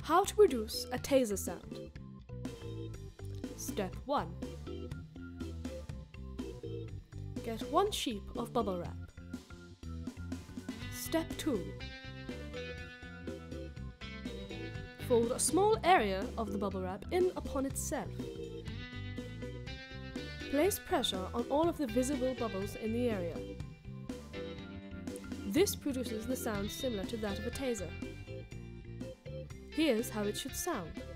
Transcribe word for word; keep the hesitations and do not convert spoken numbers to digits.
How to produce a taser sound. Step one. Get one sheet of bubble wrap. Step two. Fold a small area of the bubble wrap in upon itself. Place pressure on all of the visible bubbles in the area. This produces the sound similar to that of a taser. Here's how it should sound.